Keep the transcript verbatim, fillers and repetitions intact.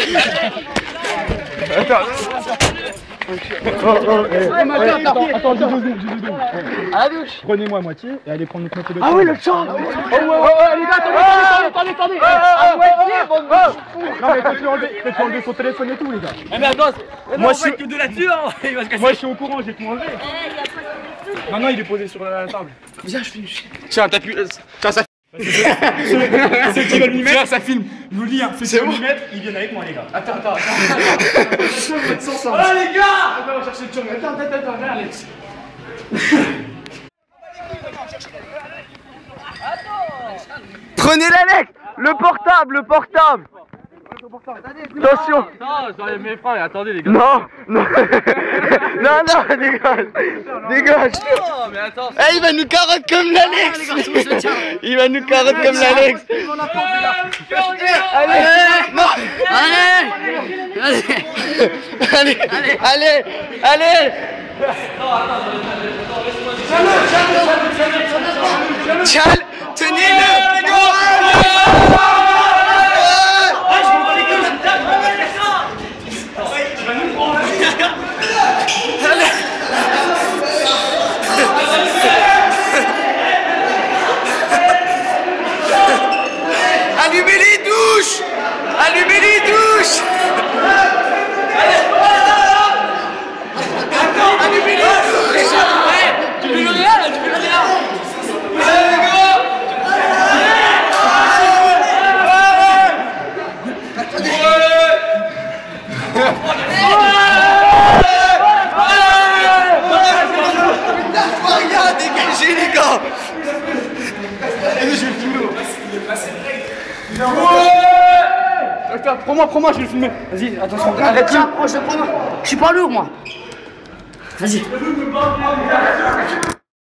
Attends. Oh, oh, eh. Attends, attends, deux secondes, deux secondes. À la douche. Prenez-moi à moitié et allez prendre notre moitié de Ah oui, le champ. Oh, ouais, ouais, les gars, attendez, attendez, attendez, attendez. À moitié, bon. Non, mais faites-le enlever, faites-le enlever son téléphone et tout, les gars. Eh, mais attends, moi, je suis que de la dessus, hein. Moi, je suis au courant, j'ai tout enlevé. Maintenant, il est posé sur la table. Viens, je finis. Tiens, t'as pu. Tiens, ça. Ceux qui veulent m'y mettre, ça filme. Je vous le dis, hein, ceux qui veulent m'y mettre, ils viennent avec moi, les gars. Attends, attends, attends. Oh, les gars. Attends, on va chercher le chum. Attends, attends, attends, viens, Alex. Prenez l'Alex. Le portable, le portable. Attention. Non, j'enlève mes freins, attendez les gars. Non, non, non, non, dégage, dégage. Non, mais attends. Eh, il va nous carotte comme l'Alex. Il va nous carotte comme l'Alex. Allez, non. Allez, allez, allez, allez, allez. Tiens, tenez-le. Allumez les douches. Allumez les douches. Allumez les douches. Tu fais le rien là, tu fais le rien. Regarde, dégagez les gars. Je vais le filmer. Attends, prends-moi, prends-moi, je vais le filmer. Vas-y, attention, arrête. Tiens, prends, je prends. Je suis pas lourd moi. Vas-y.